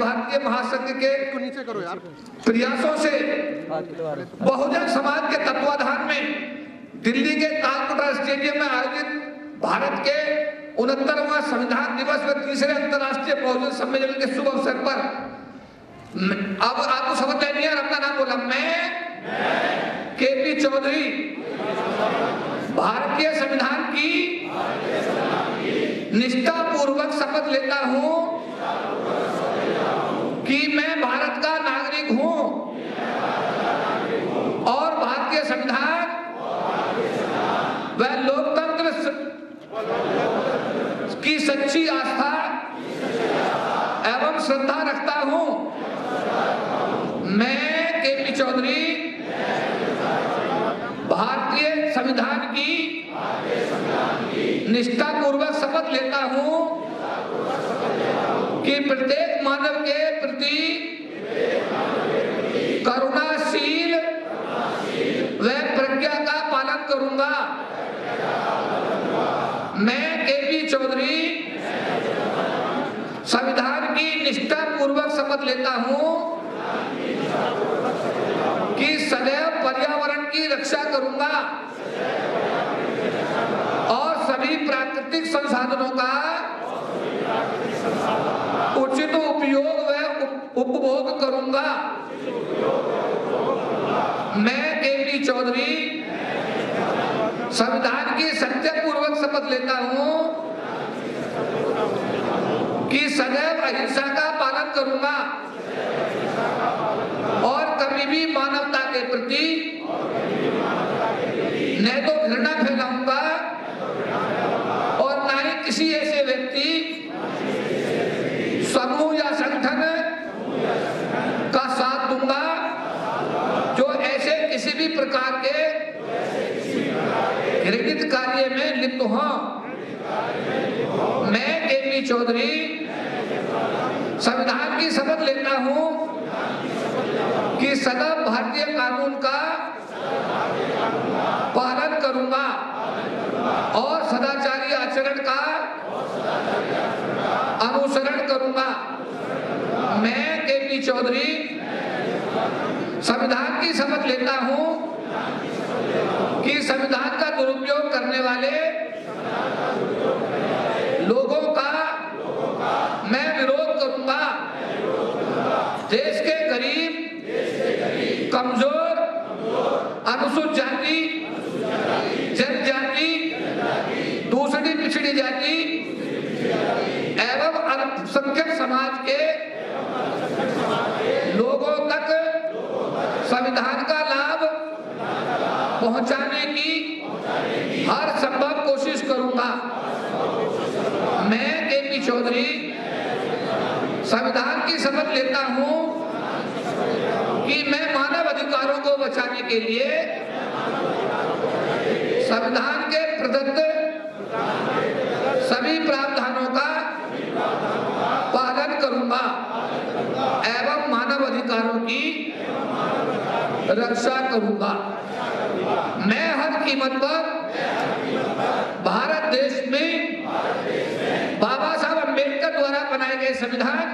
भारतीय महासंघ के नीचे करो यार प्रयासों से बहुजन समाज के तत्वाधान में दिल्ली के तालकटोरा स्टेडियम में आयोजित भारत के 69वां संविधान दिवस व तीसरे अंतर्राष्ट्रीय बहुजन सम्मेलन के शुभ अवसर पर अब आपको समझ में नहीं आ रहा, अपना नाम बोला, मैं केपी चौधरी भारतीय संविधान की निष्ठापूर्वक शपथ लेता हूं कि मैं भारत का नागरिक हूं और भारतीय संविधान व लोकतंत्र की सच्ची आस्था एवं श्रद्धा रखता हूं। मैं केपी चौधरी भारतीय संविधान की निष्ठापूर्वक शपथ लेता हूं कि प्रत्येक मानव के प्रति करुणाशील व प्रज्ञा का पालन करूंगा। मैं केपी चौधरी संविधान की निष्ठापूर्वक शपथ लेता हूं कि सदैव पर्यावरण की रक्षा करूंगा और सभी प्राकृतिक संसाधनों का उचित उपयोग व उपभोग करूंगा। मैं केपी चौधरी संविधान की सत्यपूर्वक शपथ लेता हूं कि सदैव अहिंसा का पालन करूंगा और कभी भी मानवता के प्रति न तो घृणा फैलाऊंगा और न ही किसी ऐसे व्यक्ति, समूह या संगठन का साथ दूंगा जो ऐसे किसी भी प्रकार के घृणित कार्य में लिप्त हो। मैं केपी चौधरी संविधान की शपथ लेता हूं कि सदा भारतीय कानून का पालन करूंगा और सदाचारी आचरण का अनुसरण करूंगा। मैं केपी चौधरी संविधान की शपथ लेता हूं कि संविधान का दुरुपयोग करने वाले लोगों का मैं विरोध करूंगा। देश के गरीब, कमजोर, अनुसूचित जाति, जनजाति, दूसरी पिछड़ी जाति एवं अल्पसंख्यक समाज के लोगों तक संविधान का लाभ पहुंचाने की हर संभव कोशिश करूंगा। मैं केपी चौधरी संविधान की शपथ लेता हूं कि मैं मानव अधिकारों को बचाने के लिए संविधान के प्रदत्त सभी प्रावधानों का पालन करूंगा एवं मानव अधिकारों की रक्षा करूंगा। मैं हर कीमत पर भारत देश में बाबा साहब अम्बेडकर द्वारा बनाए गए संविधान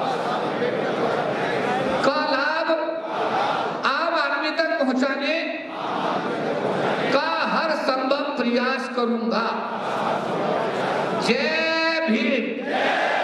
का लाभ आम आदमी तक पहुंचाने का हर संभव प्रयास करूंगा। जय भीम।